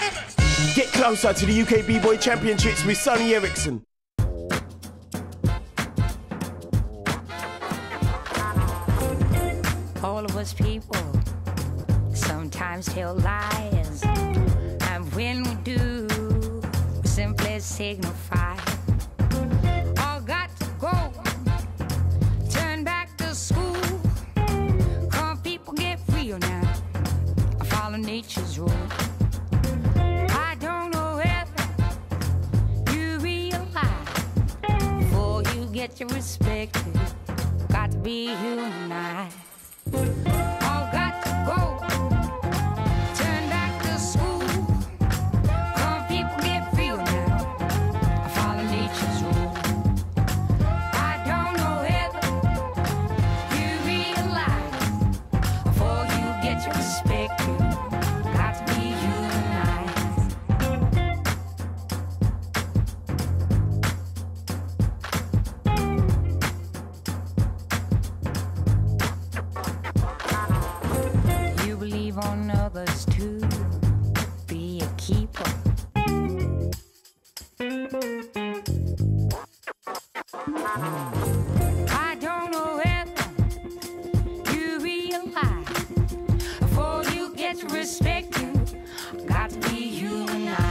Get closer to the UK B-Boy Championships with Sonny Erickson. All of us people sometimes tell lies, and when we do, we simply signify. All got to go, turn back to school. Come people, get real now, follow nature's rule. I don't know if you realize, before you get your respect, got to be humanized. All got to go, turn back to school. Come people, get real now, follow nature's rule. I don't know if you realize, before you get your respect, you got to be humanized. You believe on others too, be a keeper. I don't know if you realize, before you get to respect, you got to be humanized.